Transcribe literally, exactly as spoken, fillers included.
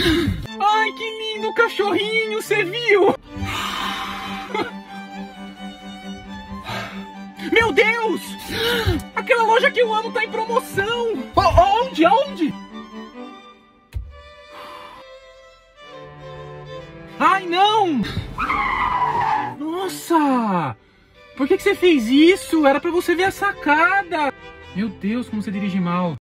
Ai, que lindo cachorrinho, você viu? Meu Deus! Aquela loja que eu amo tá em promoção! Oh, onde? Aonde? Ai, não! Nossa! Por que que você fez isso? Era pra você ver a sacada! Meu Deus, como você dirige mal.